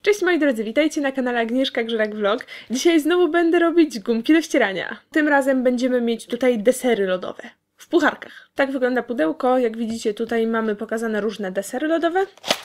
Cześć moi drodzy, witajcie na kanale Agnieszka Grzelak Vlog. Dzisiaj znowu będę robić gumki do ścierania. Tym razem będziemy mieć tutaj desery lodowe w pucharkach. Tak wygląda pudełko. Jak widzicie, tutaj mamy pokazane różne desery lodowe.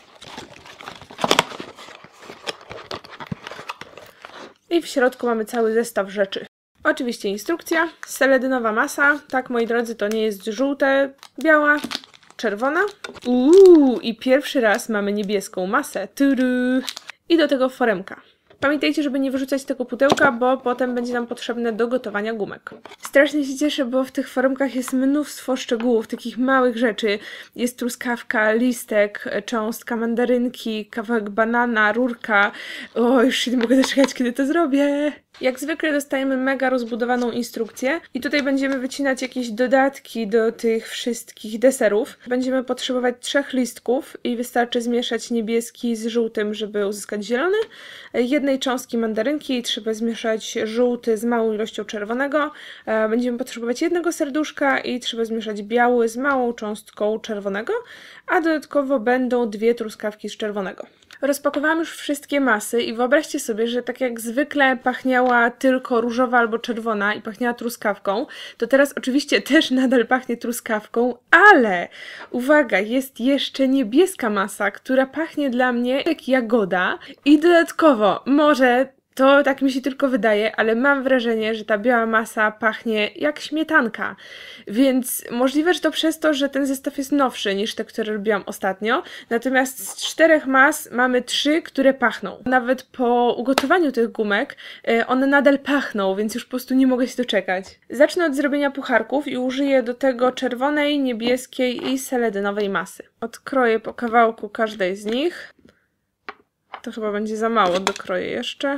I w środku mamy cały zestaw rzeczy. Oczywiście instrukcja, seledynowa masa. Tak moi drodzy, to nie jest żółte, biała, czerwona. I pierwszy raz mamy niebieską masę. Tudu. I do tego foremka. Pamiętajcie, żeby nie wyrzucać tego pudełka, bo potem będzie nam potrzebne do gotowania gumek. Strasznie się cieszę, bo w tych foremkach jest mnóstwo szczegółów, takich małych rzeczy. Jest truskawka, listek, cząstka mandarynki, kawałek banana, rurka. O, już się nie mogę doczekać, kiedy to zrobię. Jak zwykle dostajemy mega rozbudowaną instrukcję i tutaj będziemy wycinać jakieś dodatki do tych wszystkich deserów. Będziemy potrzebować 3 listków i wystarczy zmieszać niebieski z żółtym, żeby uzyskać zielony. Jednej cząstki mandarynki i trzeba zmieszać żółty z małą ilością czerwonego. Będziemy potrzebować jednego serduszka i trzeba zmieszać biały z małą cząstką czerwonego, a dodatkowo będą 2 truskawki z czerwonego. Rozpakowałam już wszystkie masy i wyobraźcie sobie, że tak jak zwykle pachniała tylko różowa albo czerwona i pachniała truskawką, to teraz oczywiście też nadal pachnie truskawką, ale uwaga, jest jeszcze niebieska masa, która pachnie dla mnie jak jagoda i dodatkowo może to tak mi się tylko wydaje, ale mam wrażenie, że ta biała masa pachnie jak śmietanka. Więc możliwe, że to przez to, że ten zestaw jest nowszy niż te, które robiłam ostatnio. Natomiast z 4 mas mamy 3, które pachną. Nawet po ugotowaniu tych gumek one nadal pachną, więc już po prostu nie mogę się doczekać. Zacznę od zrobienia pucharków i użyję do tego czerwonej, niebieskiej i seledynowej masy. Odkroję po kawałku każdej z nich. To chyba będzie za mało, dokroję jeszcze.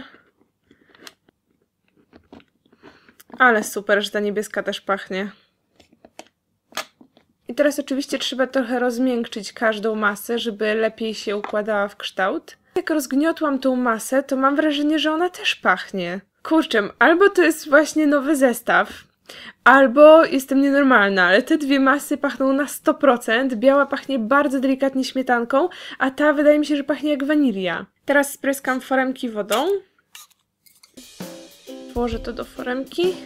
Ale super, że ta niebieska też pachnie. I teraz oczywiście trzeba trochę rozmiękczyć każdą masę, żeby lepiej się układała w kształt. Jak rozgniotłam tą masę, to mam wrażenie, że ona też pachnie. Kurczę, albo to jest właśnie nowy zestaw, albo jestem nienormalna, ale te 2 masy pachną na 100%. Biała pachnie bardzo delikatnie śmietanką, a ta wydaje mi się, że pachnie jak wanilia. Teraz spryskam foremki wodą. Włożę to do foremki.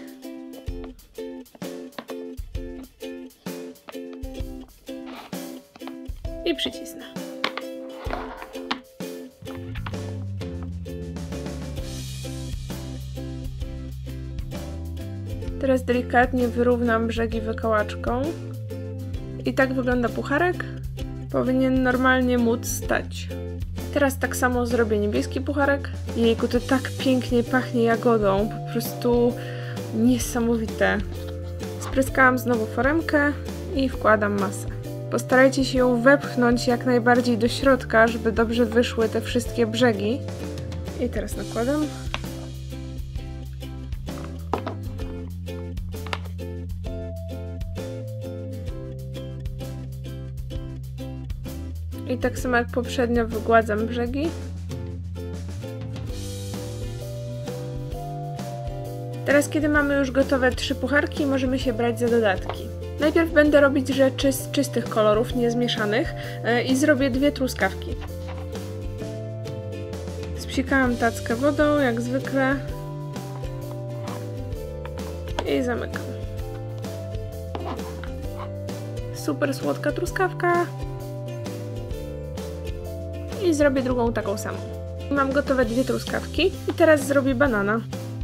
I przycisnę. Teraz delikatnie wyrównam brzegi wykałaczką. I tak wygląda pucharek. Powinien normalnie móc stać. Teraz tak samo zrobię niebieski pucharek. Jejku, to tak pięknie pachnie jagodą. Po prostu niesamowite. Spryskałam znowu foremkę i wkładam masę. Postarajcie się ją wepchnąć jak najbardziej do środka, żeby dobrze wyszły te wszystkie brzegi. I teraz nakładam. I tak samo jak poprzednio wygładzam brzegi. Teraz, kiedy mamy już gotowe 3 pucharki, możemy się brać za dodatki. Najpierw będę robić rzeczy z czystych kolorów, niezmieszanych i zrobię 2 truskawki. Spsikałam tackę wodą, jak zwykle. I zamykam. Super słodka truskawka. I zrobię drugą taką samą. Mam gotowe 2 truskawki i teraz zrobię banana.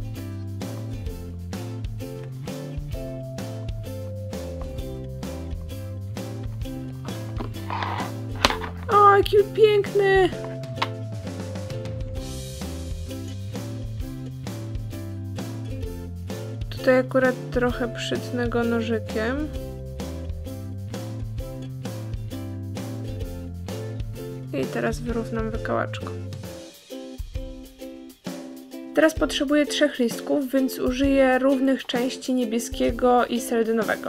O, jaki piękny! Tutaj akurat trochę przytnę go nożykiem. I teraz wyrównam wykałaczką. Teraz potrzebuję 3 listków, więc użyję równych części niebieskiego i seledynowego.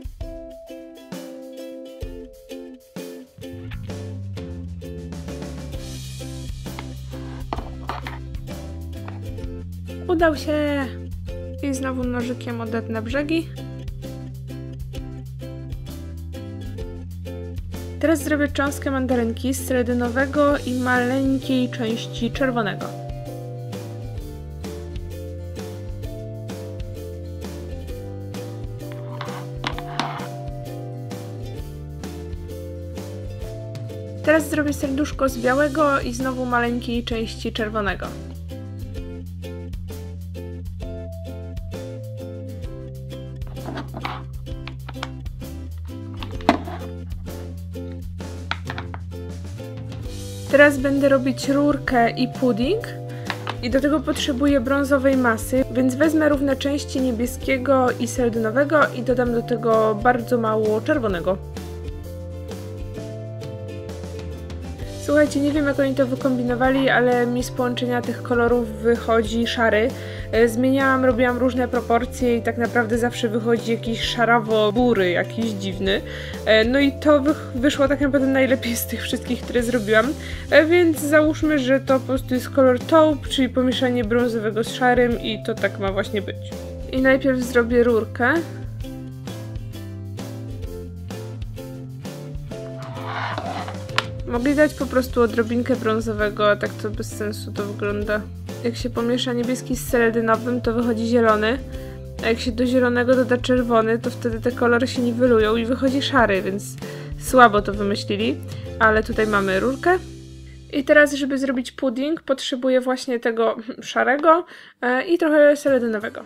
Udał się! I znowu nożykiem odetnę brzegi. Teraz zrobię cząstkę mandarynki z seledynowego i maleńkiej części czerwonego. Teraz zrobię serduszko z białego i znowu maleńkiej części czerwonego. Teraz będę robić rurkę i pudding i do tego potrzebuję brązowej masy, więc wezmę równe części niebieskiego i seledynowego i dodam do tego bardzo mało czerwonego. Słuchajcie, nie wiem jak oni to wykombinowali, ale mi z połączenia tych kolorów wychodzi szary. Zmieniałam, robiłam różne proporcje i tak naprawdę zawsze wychodzi jakiś szarawo-bury, jakiś dziwny. No i to wyszło tak naprawdę najlepiej z tych wszystkich, które zrobiłam. Więc załóżmy, że to po prostu jest kolor taupe, czyli pomieszanie brązowego z szarym i to tak ma właśnie być. I najpierw zrobię rurkę. Mogli dać po prostu odrobinkę brązowego, a tak to bez sensu to wygląda. Jak się pomiesza niebieski z seledynowym, to wychodzi zielony, a jak się do zielonego doda czerwony, to wtedy te kolory się niwelują i wychodzi szary, więc słabo to wymyślili. Ale tutaj mamy rurkę. I teraz, żeby zrobić pudding, potrzebuję właśnie tego szarego i trochę seledynowego.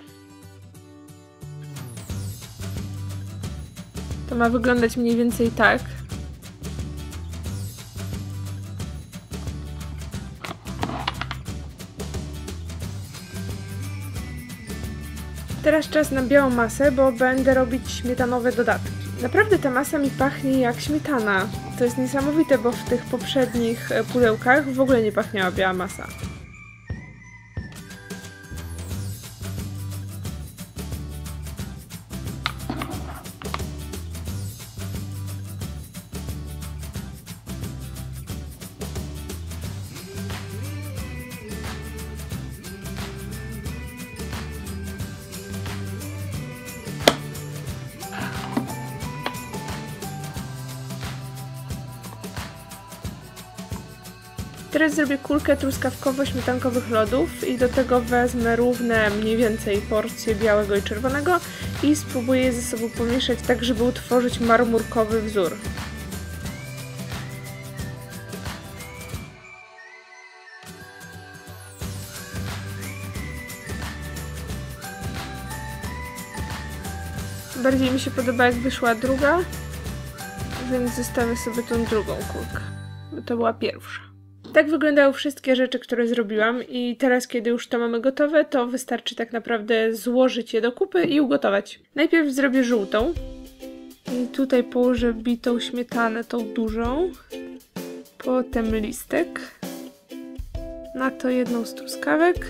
To ma wyglądać mniej więcej tak. Teraz czas na białą masę, bo będę robić śmietanowe dodatki. Naprawdę ta masa mi pachnie jak śmietana. To jest niesamowite, bo w tych poprzednich pudełkach w ogóle nie pachniała biała masa. Teraz zrobię kulkę truskawkowo-śmietankowych lodów i do tego wezmę równe mniej więcej porcje białego i czerwonego i spróbuję je ze sobą pomieszać tak, żeby utworzyć marmurkowy wzór. Bardziej mi się podoba jak wyszła druga, więc zostawię sobie tą drugą kulkę, bo to była pierwsza. Tak wyglądały wszystkie rzeczy, które zrobiłam i teraz, kiedy już to mamy gotowe, to wystarczy tak naprawdę złożyć je do kupy i ugotować. Najpierw zrobię żółtą i tutaj położę bitą śmietanę, tą dużą, potem listek, na to jedną z truskawek,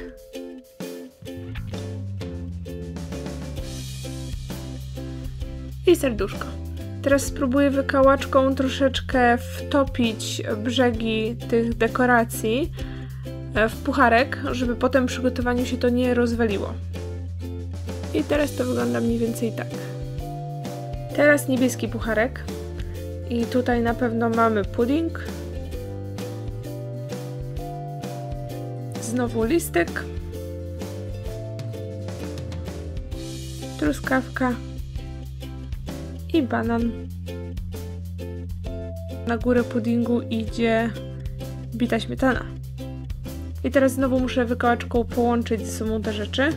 i serduszko. Teraz spróbuję wykałaczką troszeczkę wtopić brzegi tych dekoracji w pucharek, żeby potem przy gotowaniu się to nie rozwaliło. I teraz to wygląda mniej więcej tak. Teraz niebieski pucharek i tutaj na pewno mamy pudding. Znowu listek. Truskawka. I banan. Na górę puddingu idzie bita śmietana. I teraz znowu muszę wykałaczką połączyć ze sobą te rzeczy.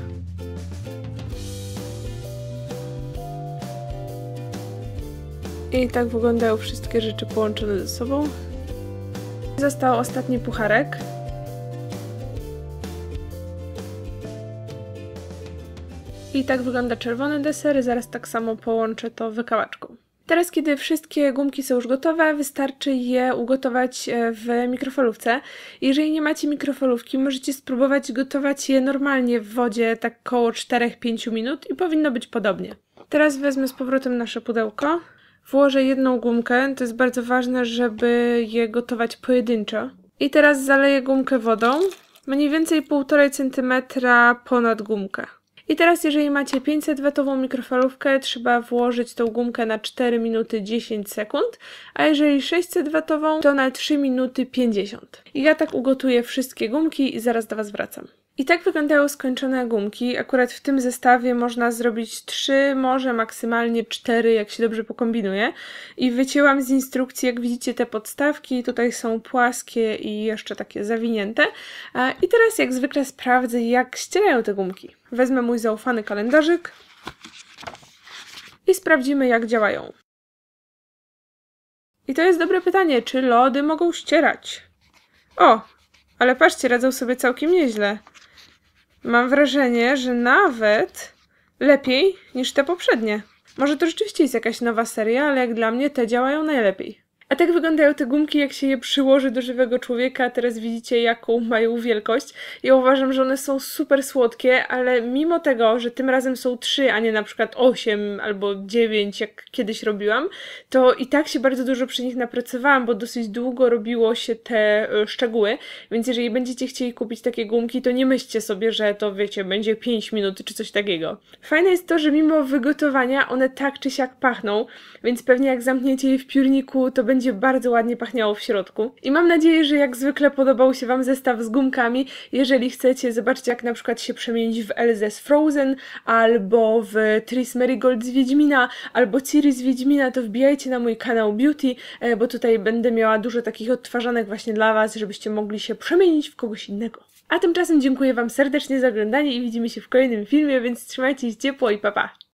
I tak wyglądają wszystkie rzeczy połączone ze sobą. Został ostatni pucharek. I tak wygląda czerwony deser, zaraz tak samo połączę to wykałaczką. Teraz, kiedy wszystkie gumki są już gotowe, wystarczy je ugotować w mikrofalówce. Jeżeli nie macie mikrofalówki, możecie spróbować gotować je normalnie w wodzie, tak około 4-5 minut i powinno być podobnie. Teraz wezmę z powrotem nasze pudełko, włożę jedną gumkę, to jest bardzo ważne, żeby je gotować pojedynczo. I teraz zaleję gumkę wodą, mniej więcej 1,5 cm ponad gumkę. I teraz jeżeli macie 500-watową mikrofalówkę, trzeba włożyć tą gumkę na 4 minuty 10 sekund, a jeżeli 600-watową, to na 3 minuty 50. I ja tak ugotuję wszystkie gumki i zaraz do Was wracam. I tak wyglądają skończone gumki. Akurat w tym zestawie można zrobić 3, może maksymalnie 4, jak się dobrze pokombinuje. I wycięłam z instrukcji, jak widzicie, te podstawki. Tutaj są płaskie i jeszcze takie zawinięte. I teraz jak zwykle sprawdzę, jak ścierają te gumki. Wezmę mój zaufany kalendarzyk i sprawdzimy, jak działają. I to jest dobre pytanie, czy lody mogą ścierać? O, ale patrzcie, radzą sobie całkiem nieźle. Mam wrażenie, że nawet lepiej niż te poprzednie. Może to rzeczywiście jest jakaś nowa seria, ale jak dla mnie te działają najlepiej. A tak wyglądają te gumki, jak się je przyłoży do żywego człowieka. Teraz widzicie, jaką mają wielkość. Ja uważam, że one są super słodkie, ale mimo tego, że tym razem są 3, a nie na przykład 8 albo 9, jak kiedyś robiłam, to i tak się bardzo dużo przy nich napracowałam, bo dosyć długo robiło się te szczegóły, więc jeżeli będziecie chcieli kupić takie gumki, to nie myślcie sobie, że to, wiecie, będzie 5 minut czy coś takiego. Fajne jest to, że mimo wygotowania one tak czy siak pachną, więc pewnie jak zamkniecie je w piórniku, to będzie bardzo ładnie pachniało w środku. I mam nadzieję, że jak zwykle podobał się Wam zestaw z gumkami. Jeżeli chcecie zobaczyć, jak na przykład się przemienić w Elzę z Frozen, albo w Tris Merigold z Wiedźmina, albo Ciri z Wiedźmina, to wbijajcie na mój kanał Beauty, bo tutaj będę miała dużo takich odtwarzanek właśnie dla Was, żebyście mogli się przemienić w kogoś innego. A tymczasem dziękuję Wam serdecznie za oglądanie i widzimy się w kolejnym filmie, więc trzymajcie się ciepło i pa pa!